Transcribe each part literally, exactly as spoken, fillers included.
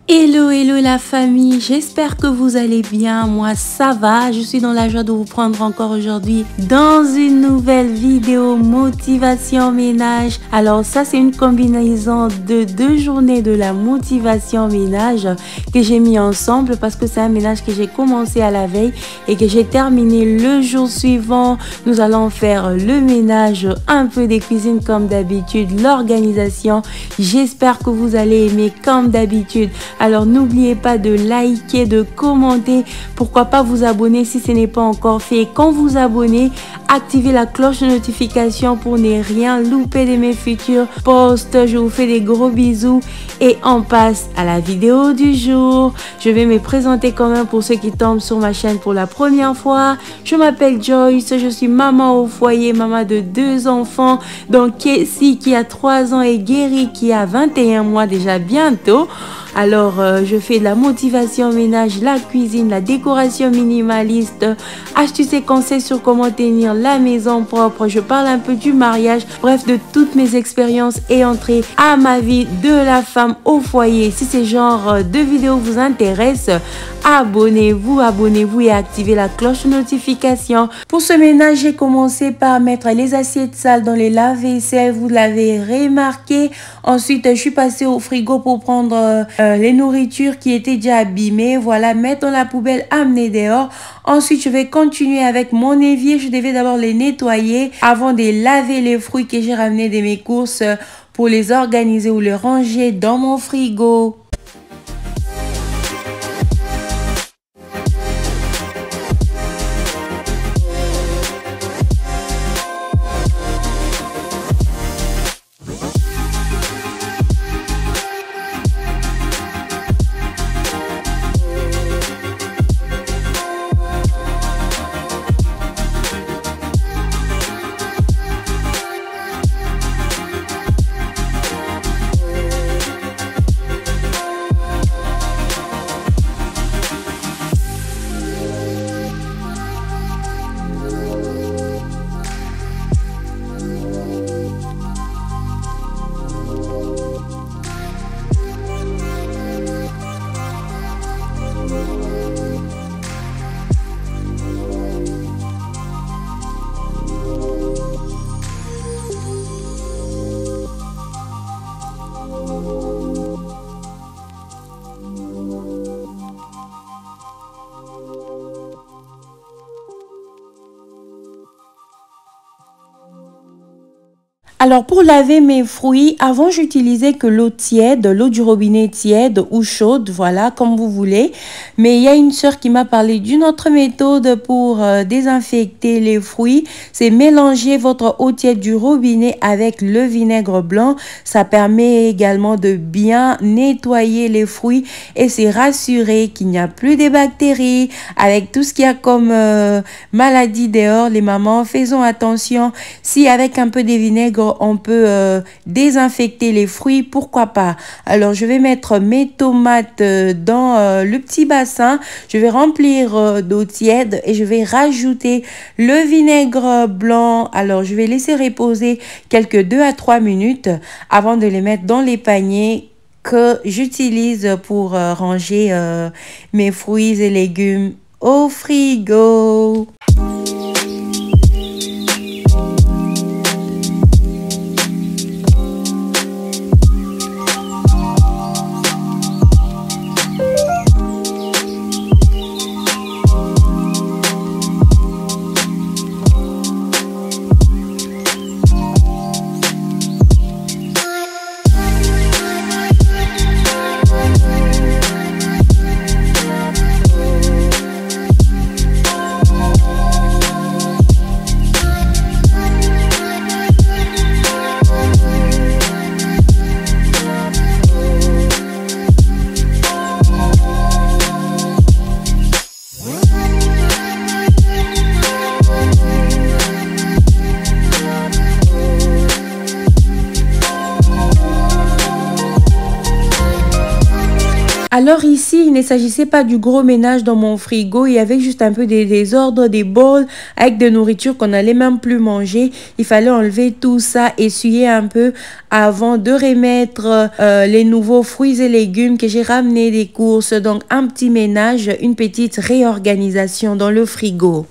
Hello, hello la famille, j'espère que vous allez bien, moi ça va, je suis dans la joie de vous prendre encore aujourd'hui dans une nouvelle vidéo motivation ménage. Alors ça c'est une combinaison de deux journées de la motivation ménage que j'ai mis ensemble parce que c'est un ménage que j'ai commencé à la veille et que j'ai terminé le jour suivant. Nous allons faire le ménage, un peu des cuisines comme d'habitude, l'organisation. J'espère que vous allez aimer comme d'habitude. Alors n'oubliez pas de liker, de commenter, pourquoi pas vous abonner si ce n'est pas encore fait. Quand vous abonnez, activez la cloche de notification pour ne rien louper de mes futurs posts. Je vous fais des gros bisous et on passe à la vidéo du jour. Je vais me présenter quand même pour ceux qui tombent sur ma chaîne pour la première fois. Je m'appelle Joyce, je suis maman au foyer, maman de deux enfants, donc Casey qui a trois ans et Gary qui a vingt et un mois déjà bientôt. Alors, euh, je fais de la motivation ménage, la cuisine, la décoration minimaliste, astuces et conseils sur comment tenir la maison propre. Je parle un peu du mariage, bref, de toutes mes expériences et entrées à ma vie de la femme au foyer. Si ce genre de vidéo vous intéresse, abonnez-vous, abonnez-vous et activez la cloche de notification. Pour ce ménage, j'ai commencé par mettre les assiettes sales dans les lave-vaisselle, vous l'avez remarqué. Ensuite, je suis passée au frigo pour prendre euh, les nourritures qui étaient déjà abîmées, voilà, mettre dans la poubelle, amener dehors. Ensuite, je vais continuer avec mon évier. Je devais d'abord les nettoyer avant de laver les fruits que j'ai ramenés de mes courses pour les organiser ou les ranger dans mon frigo. Alors pour laver mes fruits, avant j'utilisais que l'eau tiède, l'eau du robinet tiède ou chaude, voilà, comme vous voulez. Mais il y a une sœur qui m'a parlé d'une autre méthode pour euh, désinfecter les fruits. C'est mélanger votre eau tiède du robinet avec le vinaigre blanc. Ça permet également de bien nettoyer les fruits et c'est rassuré qu'il n'y a plus de bactéries. Avec tout ce qu'il y a comme euh, maladie dehors, les mamans, faisons attention. Si avec un peu de vinaigre, on peut euh, désinfecter les fruits, pourquoi pas. Alors je vais mettre mes tomates euh, dans euh, le petit bassin, je vais remplir euh, d'eau tiède et je vais rajouter le vinaigre blanc. Alors je vais laisser reposer quelques deux à trois minutes avant de les mettre dans les paniers que j'utilise pour euh, ranger euh, mes fruits et légumes au frigo. Alors ici, il ne s'agissait pas du gros ménage dans mon frigo. Il y avait juste un peu des désordres, des bols avec de nourriture qu'on n'allait même plus manger. Il fallait enlever tout ça, essuyer un peu avant de remettre euh, les nouveaux fruits et légumes que j'ai ramenés des courses. Donc un petit ménage, une petite réorganisation dans le frigo.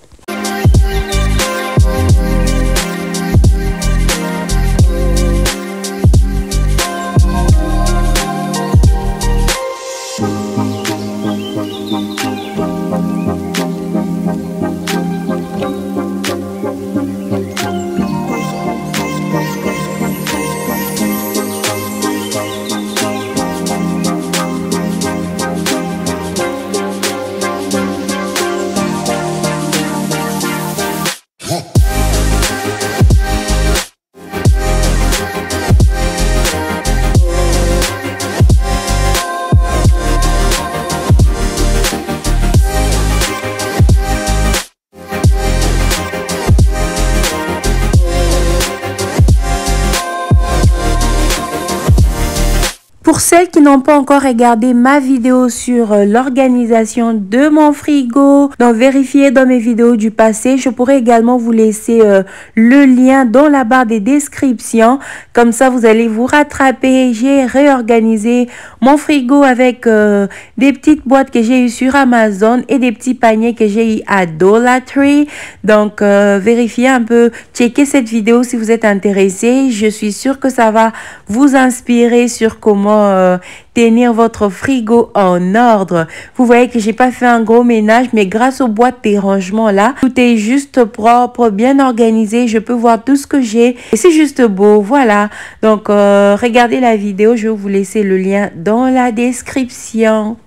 Pour celles qui n'ont pas encore regardé ma vidéo sur euh, l'organisation de mon frigo, donc vérifiez dans mes vidéos du passé. Je pourrais également vous laisser euh, le lien dans la barre des descriptions. Comme ça, vous allez vous rattraper. J'ai réorganisé mon frigo avec euh, des petites boîtes que j'ai eues sur Amazon et des petits paniers que j'ai eu à Dollar Tree. Donc, euh, vérifiez un peu, checkez cette vidéo si vous êtes intéressé. Je suis sûre que ça va vous inspirer sur comment Euh, tenir votre frigo en ordre. Vous voyez que j'ai pas fait un gros ménage, mais grâce aux boîtes de rangement là, tout est juste propre, bien organisé. Je peux voir tout ce que j'ai et c'est juste beau. Voilà. Donc euh, regardez la vidéo, je vais vous laisser le lien dans la description.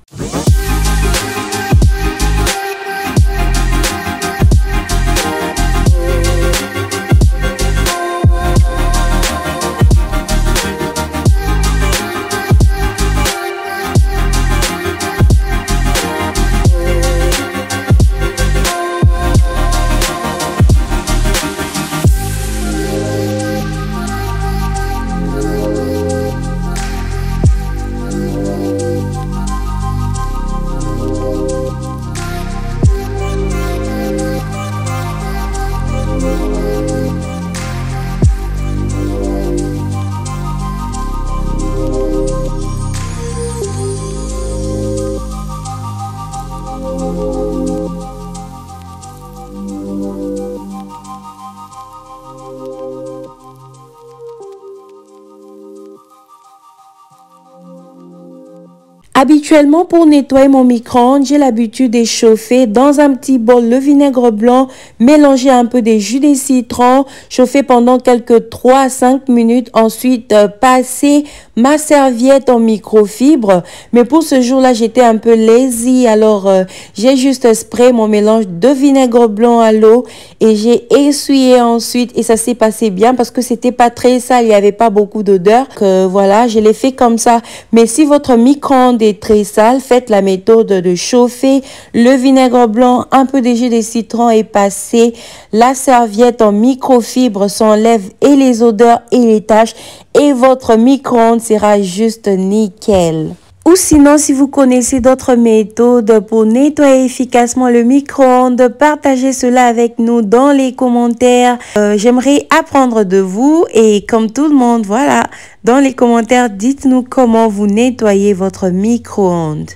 Habituellement, pour nettoyer mon micro-ondes, j'ai l'habitude de chauffer dans un petit bol le vinaigre blanc, mélanger un peu de jus de citron, chauffer pendant quelques trois à cinq minutes, ensuite euh, passer ma serviette en microfibre. Mais pour ce jour-là, j'étais un peu lazy, alors euh, j'ai juste sprayé mon mélange de vinaigre blanc à l'eau et j'ai essuyé ensuite et ça s'est passé bien parce que c'était pas très sale, il n'y avait pas beaucoup d'odeur. Que voilà, je l'ai fait comme ça. Mais si votre micro-ondes est très sale, faites la méthode de chauffer le vinaigre blanc, un peu de jus de citron et passer la serviette en microfibre, s'enlève et les odeurs et les taches et votre micro-ondes sera juste nickel. Ou sinon, si vous connaissez d'autres méthodes pour nettoyer efficacement le micro-ondes, partagez cela avec nous dans les commentaires. Euh, J'aimerais apprendre de vous et comme tout le monde, voilà, dans les commentaires, dites-nous comment vous nettoyez votre micro-ondes.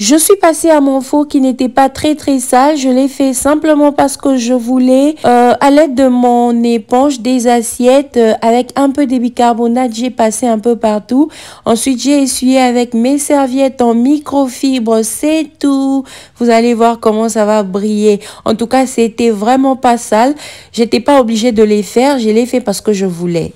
Je suis passée à mon four qui n'était pas très très sale. Je l'ai fait simplement parce que je voulais, euh, à l'aide de mon éponge, des assiettes euh, avec un peu de bicarbonate. J'ai passé un peu partout. Ensuite, j'ai essuyé avec mes serviettes en microfibre. C'est tout. Vous allez voir comment ça va briller. En tout cas, c'était vraiment pas sale. J'étais pas obligée de les faire. Je l'ai fait parce que je voulais.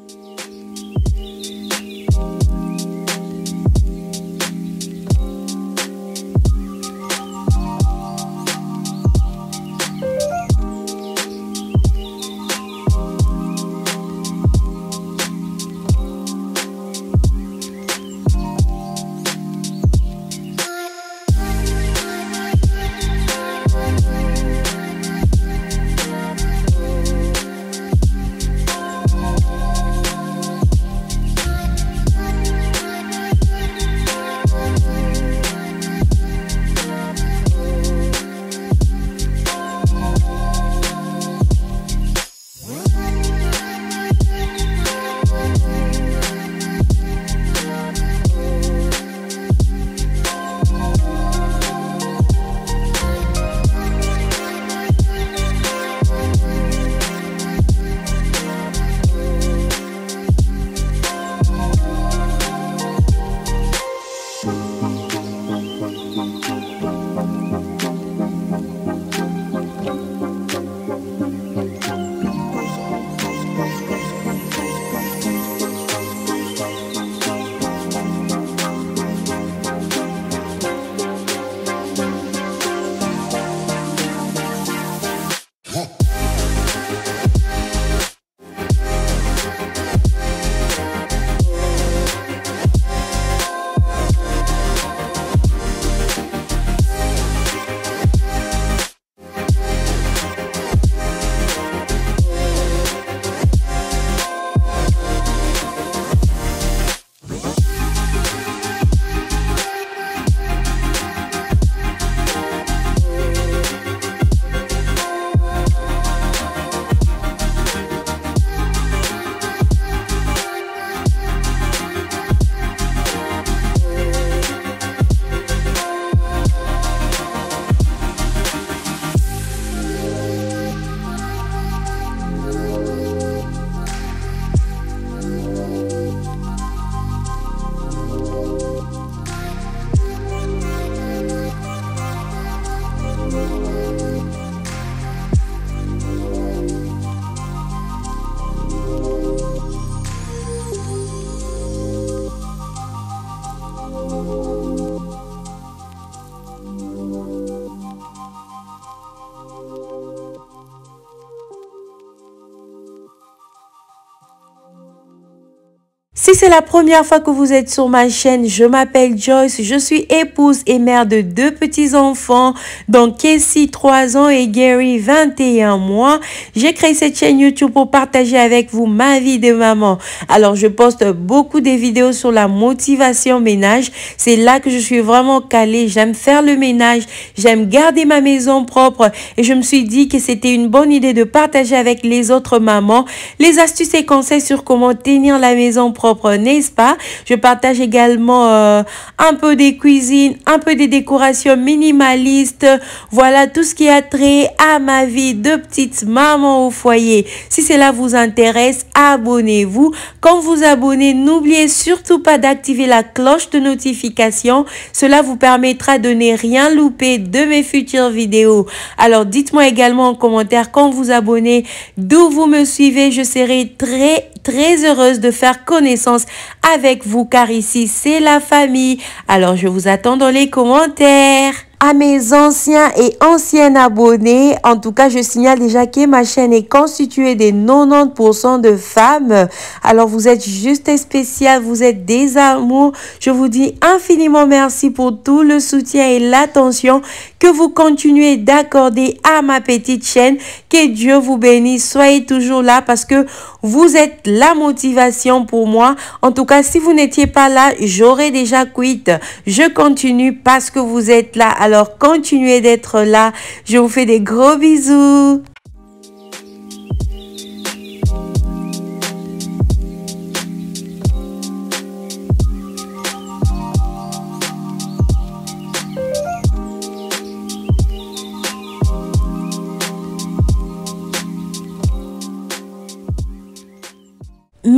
Si c'est la première fois que vous êtes sur ma chaîne, je m'appelle Joyce, je suis épouse et mère de deux petits-enfants, donc Casey, trois ans et Gary, vingt et un mois. J'ai créé cette chaîne YouTube pour partager avec vous ma vie de maman. Alors, je poste beaucoup de vidéos sur la motivation ménage. C'est là que je suis vraiment calée. J'aime faire le ménage, j'aime garder ma maison propre et je me suis dit que c'était une bonne idée de partager avec les autres mamans les astuces et conseils sur comment tenir la maison propre. N'est-ce pas? Je partage également euh, un peu des cuisines, un peu des décorations minimalistes. Voilà tout ce qui a trait à ma vie de petite maman au foyer. Si cela vous intéresse, abonnez-vous. Quand vous abonnez, n'oubliez surtout pas d'activer la cloche de notification. Cela vous permettra de ne rien louper de mes futures vidéos. Alors dites-moi également en commentaire quand vous abonnez d'où vous me suivez. Je serai très très heureuse de faire connaissance avec vous car ici c'est la famille. Alors je vous attends dans les commentaires. À mes anciens et anciennes abonnés, en tout cas, je signale déjà que ma chaîne est constituée de quatre-vingt-dix pour cent de femmes. Alors, vous êtes juste spécial, vous êtes des amours. Je vous dis infiniment merci pour tout le soutien et l'attention que vous continuez d'accorder à ma petite chaîne. Que Dieu vous bénisse. Soyez toujours là parce que vous êtes la motivation pour moi. En tout cas, si vous n'étiez pas là, j'aurais déjà quitté. Je continue parce que vous êtes là. Alors, continuez d'être là. Je vous fais des gros bisous.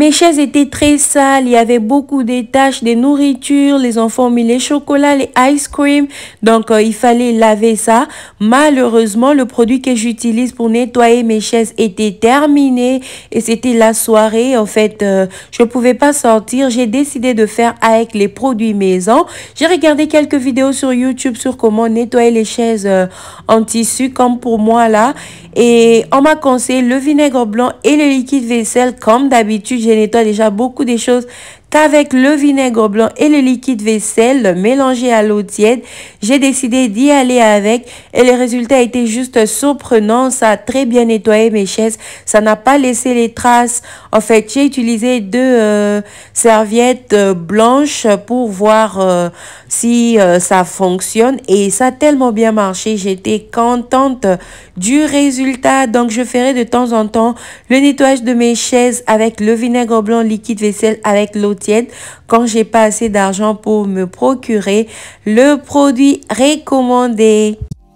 Mes chaises étaient très sales, il y avait beaucoup de taches, des nourritures, les enfants ont mis les chocolats, les ice cream, donc euh, il fallait laver ça. Malheureusement, le produit que j'utilise pour nettoyer mes chaises était terminé et c'était la soirée. En fait, euh, je ne pouvais pas sortir, j'ai décidé de faire avec les produits maison. J'ai regardé quelques vidéos sur YouTube sur comment nettoyer les chaises euh, en tissu comme pour moi là. Et on m'a conseillé le vinaigre blanc et le liquide vaisselle. Comme d'habitude, je nettoie déjà beaucoup de choses qu'avec le vinaigre blanc et le liquide vaisselle mélangé à l'eau tiède. J'ai décidé d'y aller avec et le résultat était juste surprenant. Ça a très bien nettoyé mes chaises. Ça n'a pas laissé les traces. En fait, j'ai utilisé deux euh, serviettes euh, blanches pour voir euh, si euh, ça fonctionne et ça a tellement bien marché. J'étais contente du résultat. Donc, je ferai de temps en temps le nettoyage de mes chaises avec le vinaigre blanc, liquide vaisselle avec l'eau tiède quand j'ai pas assez d'argent pour me procurer le produit recommandé.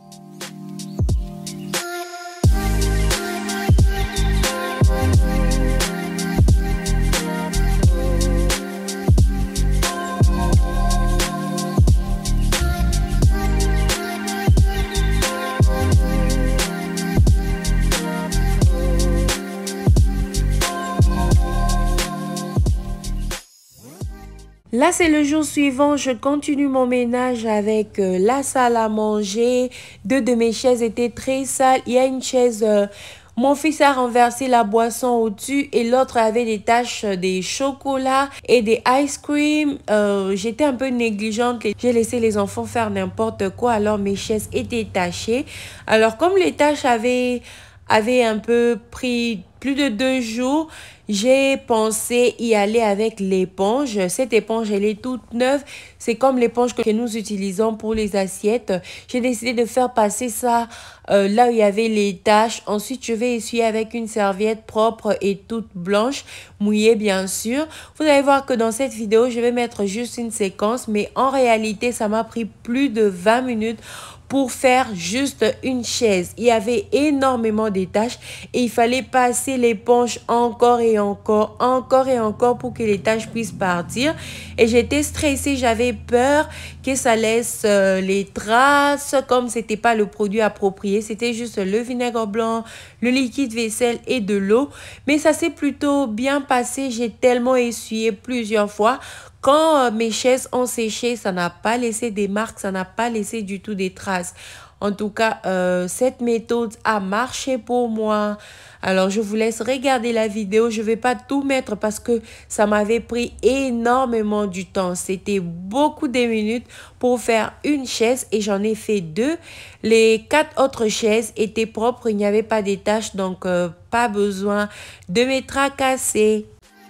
Là, c'est le jour suivant. Je continue mon ménage avec euh, la salle à manger. Deux de mes chaises étaient très sales. Il y a une chaise... Euh, mon fils a renversé la boisson au-dessus et l'autre avait des taches euh, des chocolats et des ice cream. Euh, J'étais un peu négligente. J'ai laissé les enfants faire n'importe quoi. Alors, mes chaises étaient tachées. Alors, comme les taches avaient, avaient un peu pris plus de deux jours... J'ai pensé y aller avec l'éponge. Cette éponge, elle est toute neuve. C'est comme l'éponge que nous utilisons pour les assiettes. J'ai décidé de faire passer ça euh, là où il y avait les taches. Ensuite, je vais essuyer avec une serviette propre et toute blanche, mouillée bien sûr. Vous allez voir que dans cette vidéo, je vais mettre juste une séquence. Mais en réalité, ça m'a pris plus de vingt minutes pour faire juste une chaise. Il y avait énormément de tâches et il fallait passer l'éponge encore et encore, encore et encore pour que les tâches puissent partir. Et j'étais stressée, j'avais peur que ça laisse euh, les traces, comme c'était pas le produit approprié. C'était juste le vinaigre blanc, le liquide vaisselle et de l'eau. Mais ça s'est plutôt bien passé. J'ai tellement essuyé plusieurs fois. Quand euh, mes chaises ont séché, ça n'a pas laissé des marques, ça n'a pas laissé du tout des traces. En tout cas, euh, cette méthode a marché pour moi. Alors, je vous laisse regarder la vidéo. Je ne vais pas tout mettre parce que ça m'avait pris énormément du temps. C'était beaucoup de minutes pour faire une chaise et j'en ai fait deux. Les quatre autres chaises étaient propres, il n'y avait pas de taches, donc euh, pas besoin de me tracasser.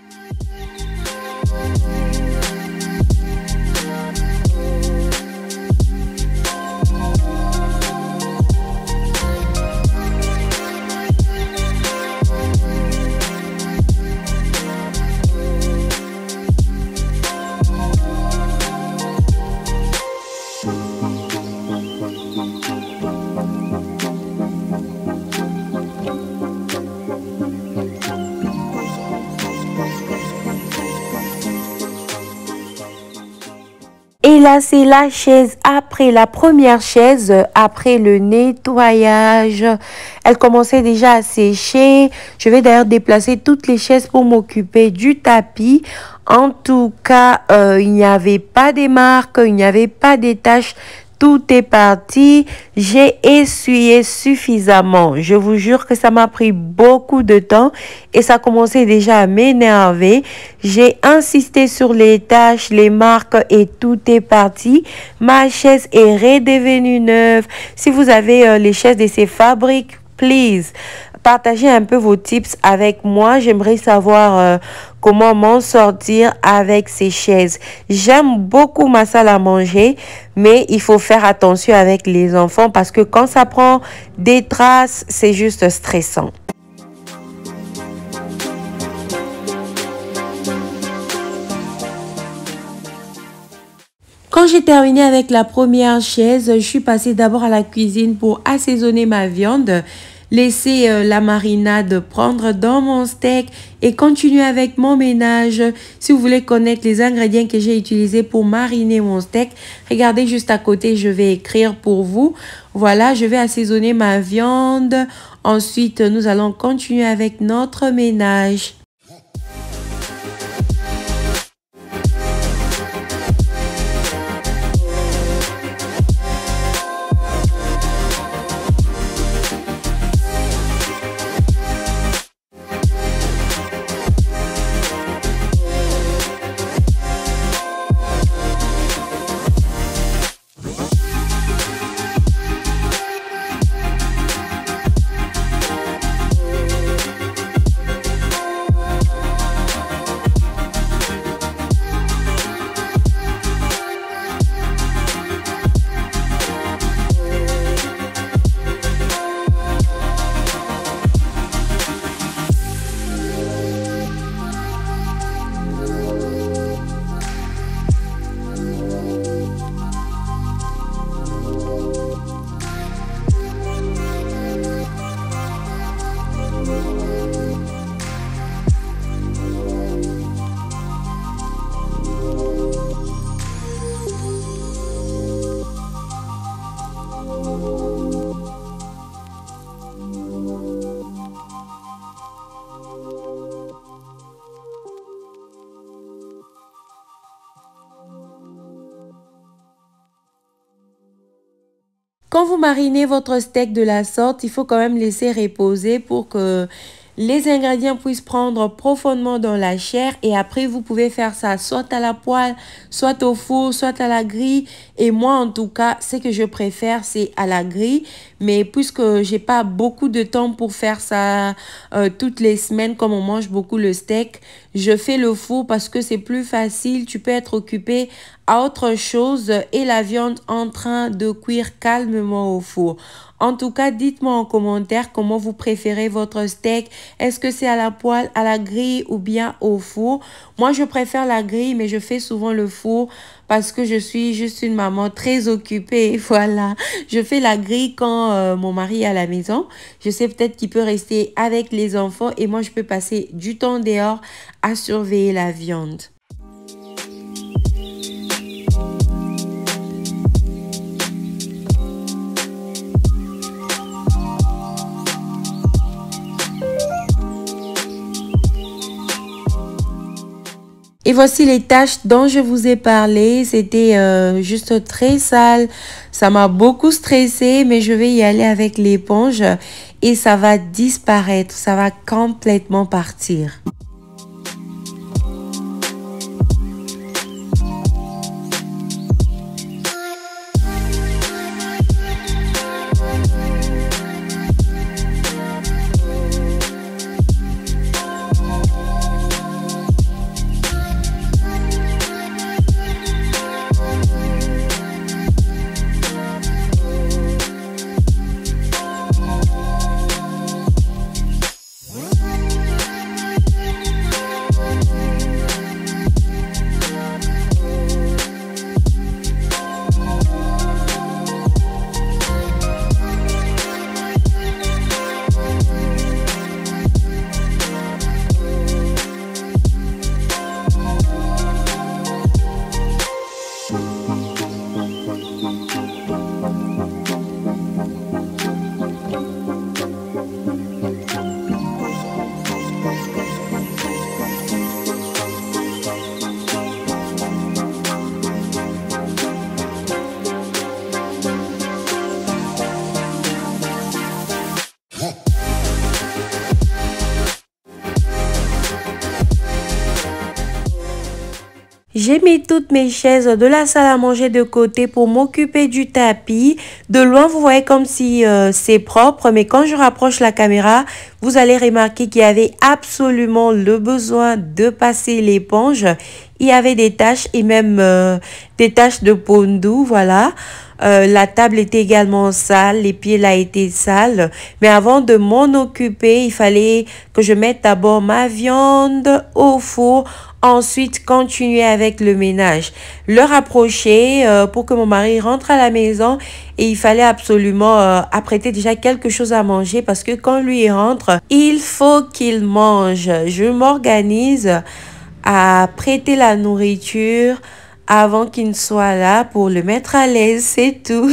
Et là, c'est la chaise après la première chaise, après le nettoyage. Elle commençait déjà à sécher. Je vais d'ailleurs déplacer toutes les chaises pour m'occuper du tapis. En tout cas, euh, il n'y avait pas de marques, il n'y avait pas de taches. Tout est parti. J'ai essuyé suffisamment. Je vous jure que ça m'a pris beaucoup de temps et ça commençait déjà à m'énerver. J'ai insisté sur les taches, les marques et tout est parti. Ma chaise est redevenue neuve. Si vous avez euh, les chaises de ces fabriques, please, partagez un peu vos tips avec moi. J'aimerais savoir euh, comment m'en sortir avec ces chaises. J'aime beaucoup ma salle à manger, mais il faut faire attention avec les enfants parce que quand ça prend des traces, c'est juste stressant. Quand j'ai terminé avec la première chaise, je suis passée d'abord à la cuisine pour assaisonner ma viande. laisser euh, la marinade prendre dans mon steak et continuer avec mon ménage. Si vous voulez connaître les ingrédients que j'ai utilisés pour mariner mon steak, regardez juste à côté, je vais écrire pour vous. Voilà, je vais assaisonner ma viande. Ensuite, nous allons continuer avec notre ménage. Quand vous marinez votre steak de la sorte, il faut quand même laisser reposer pour que les ingrédients puissent prendre profondément dans la chair. Et après, vous pouvez faire ça soit à la poêle, soit au four, soit à la grille. Et moi, en tout cas, ce que je préfère, c'est à la grille. Mais puisque j'ai pas beaucoup de temps pour faire ça euh, toutes les semaines, comme on mange beaucoup le steak, je fais le four parce que c'est plus facile. Tu peux être occupé à autre chose et la viande en train de cuire calmement au four. En tout cas, dites-moi en commentaire comment vous préférez votre steak. Est-ce que c'est à la poêle, à la grille ou bien au four? Moi, je préfère la grille, mais je fais souvent le four parce que je suis juste une maman très occupée. Voilà, je fais la grille quand euh, mon mari est à la maison. Je sais peut-être qu'il peut rester avec les enfants et moi, je peux passer du temps dehors à surveiller la viande. Et voici les tâches dont je vous ai parlé. C'était euh, juste très sale. Ça m'a beaucoup stressée, mais je vais y aller avec l'éponge et ça va disparaître. Ça va complètement partir. J'ai mis toutes mes chaises de la salle à manger de côté pour m'occuper du tapis. De loin, vous voyez comme si euh, c'est propre, mais quand je rapproche la caméra, vous allez remarquer qu'il y avait absolument le besoin de passer l'éponge. Il y avait des taches et même euh, des taches de pondou, voilà. Euh, la table était également sale, les pieds là étaient sales. Mais avant de m'en occuper, il fallait que je mette d'abord ma viande au four. ensuite continuer avec le ménage. Le rapprocher euh, pour que mon mari rentre à la maison et il fallait absolument euh, apprêter déjà quelque chose à manger parce que quand lui rentre, il faut qu'il mange. Je m'organise à prêter la nourriture avant qu'il ne soit là pour le mettre à l'aise, c'est tout.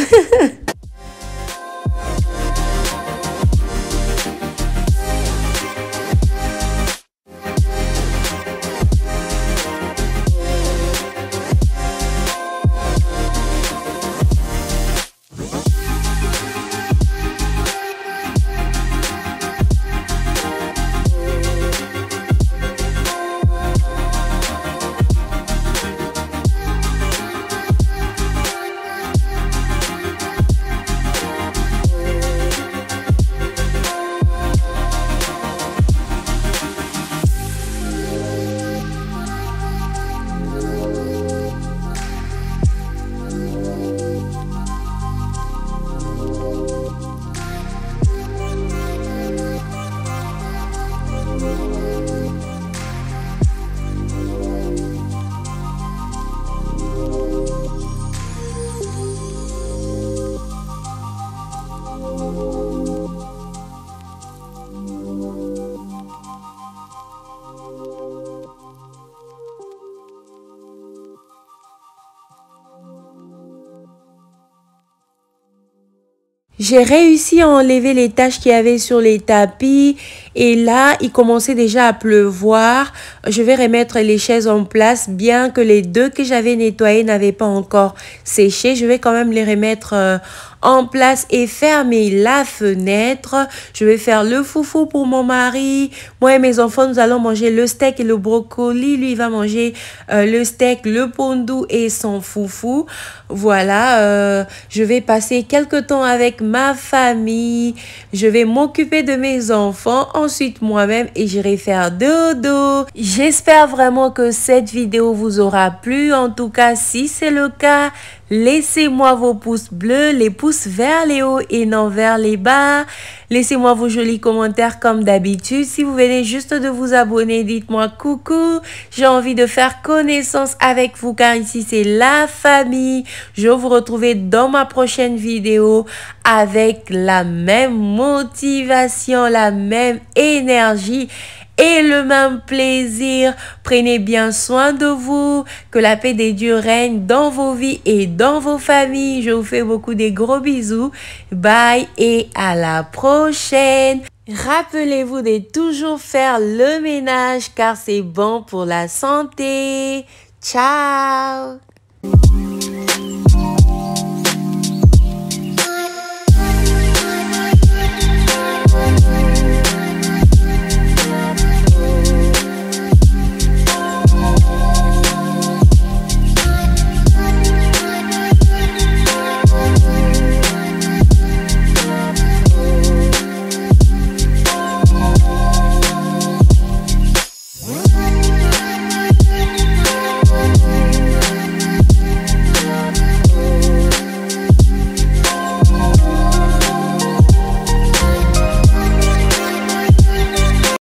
J'ai réussi à enlever les taches qu'il y avait sur les tapis et là, il commençait déjà à pleuvoir. Je vais remettre les chaises en place, bien que les deux que j'avais nettoyées n'avaient pas encore séché. Je vais quand même les remettre euh, en place et fermer la fenêtre. Je vais faire le foufou pour mon mari. Moi et mes enfants, nous allons manger le steak et le brocoli. Lui, il va manger euh, le steak, le pondou et son foufou. Voilà, euh, je vais passer quelques temps avec ma famille. Je vais m'occuper de mes enfants. Ensuite, moi-même, et j'irai faire dodo. J'espère vraiment que cette vidéo vous aura plu. En tout cas, si c'est le cas, laissez-moi vos pouces bleus, les pouces vers les hauts et non vers les bas. Laissez-moi vos jolis commentaires comme d'habitude. Si vous venez juste de vous abonner, dites-moi coucou. J'ai envie de faire connaissance avec vous car ici c'est la famille. Je vais vous retrouver dans ma prochaine vidéo avec la même motivation, la même énergie et le même plaisir. Prenez bien soin de vous, que la paix des dieux règne dans vos vies et dans vos familles. Je vous fais beaucoup de gros bisous. Bye et à la prochaine. Rappelez-vous de toujours faire le ménage car c'est bon pour la santé. Ciao.